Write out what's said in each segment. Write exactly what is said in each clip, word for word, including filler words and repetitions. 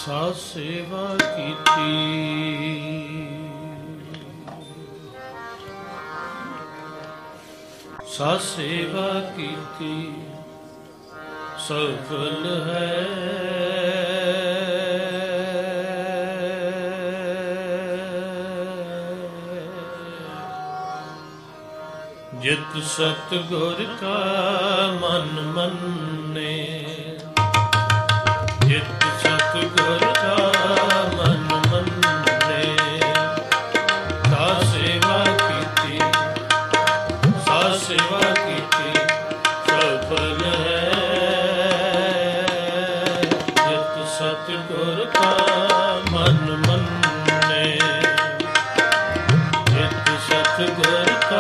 ਸਾਧ ਸੇਵਾ ਕੀਤੀ। ਸਾਧ ਸੇਵਾ ਕੀਤੀ ਸਫਲ ਹੈ। ਜਿਤ ਸਤਿਗੁਰ ਕਾ ਮਨ ਮੰਨੇ, ਜਿਤ ਸਤਿਗੁਰ ਕਾ ਮਨ ਮੰਨੇ। ਸਾਧ ਸੇਵਾ ਕੀਤੀ, ਸਾਧ ਸੇਵਾ ਕੀਤੀ ਸਫਲ ਹੈ। ਜਿਤ ਸਤਿਗੁਰ ਕਾ ਮਨ ਮੰਨੇ, ਜਿਤ ਸਤਿਗੁਰ ਕਾ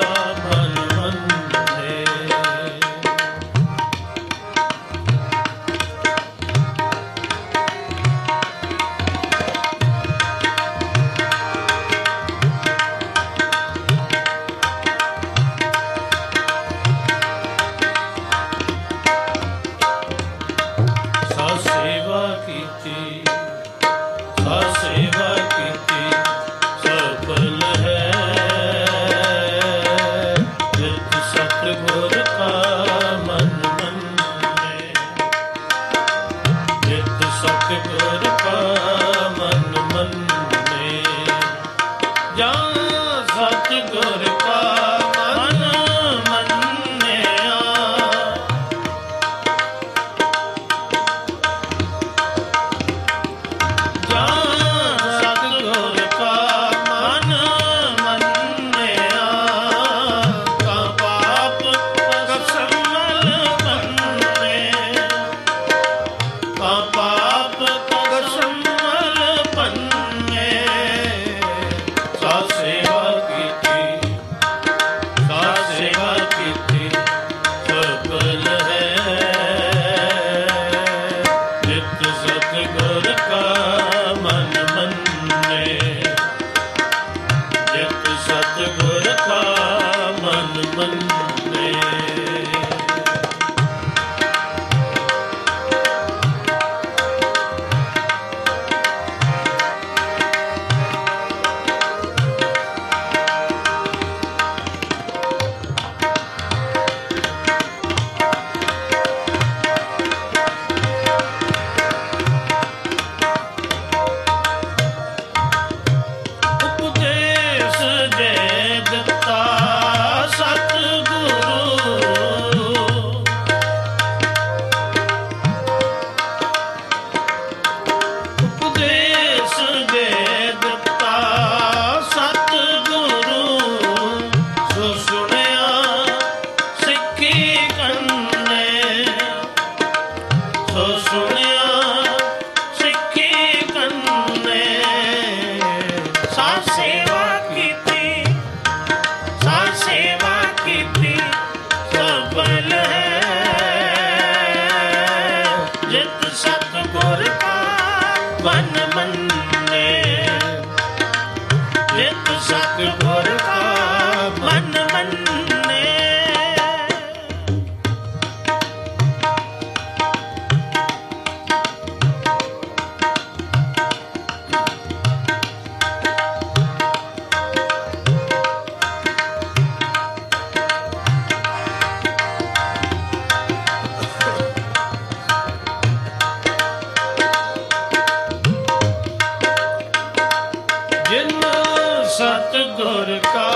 ਸਤਿਗੁਰ ਕਾ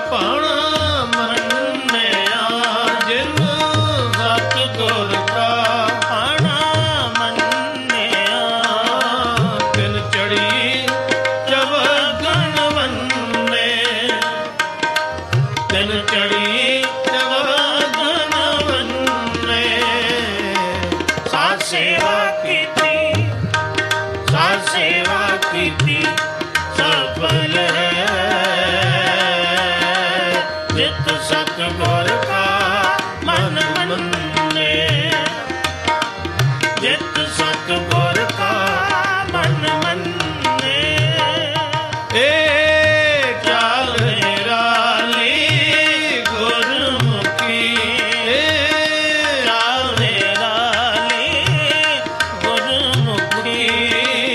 ਭਾਣਾ ਮੰਨਿਆ, ਜਿਨ ਸਤਿਗੁਰ ਕਾ ਭਾਣਾ ਮੰਨਿਆ। ਤਿਨ ਚੜੀ ਚਵਗਨ ਵੰਨੇ, ਤਿਨ ਚੜੀ ਚਵਗਨ ਵੰਨੇ। ਸਾਧ ਸੇਵਾ ਕੀਤੀ, ਸਾਧ ਸੇਵਾ ਕੀਤੀ ਸਫਲ ਹੈ। ਜਿਤ ਸਤਿਗੁਰ ਕਾ ਮਨ ਮੰਨੇ, ਜਿਤ ਸਤਿਗੁਰ ਕਾ ਮਨ ਮੰਨੇ। ਏ ਚਾਲ ਨਿਰਾਲੀ ਗੁਰਮੁਖੀ, ਚਾਲ ਨਿਰਾਲੀ ਗੁਰਮੁਖੀ।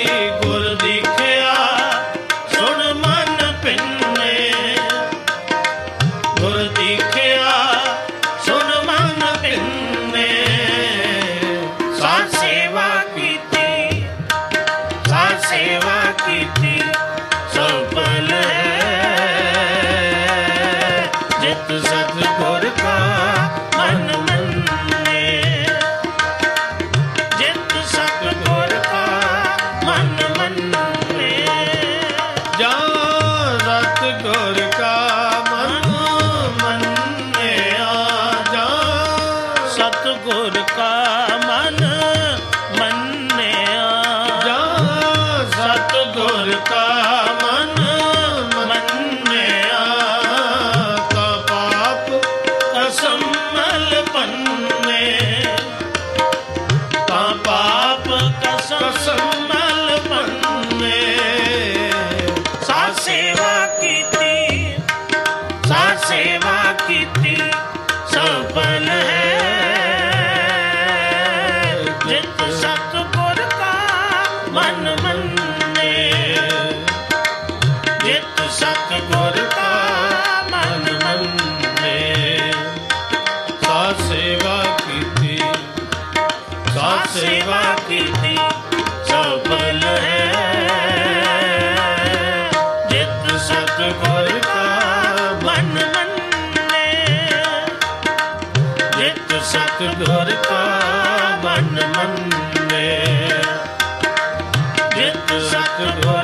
ਗੁਰ ਕਾ ਮਨ ਮੰਨੇ। ਜਿਤ ਸਤਿਗੁਰ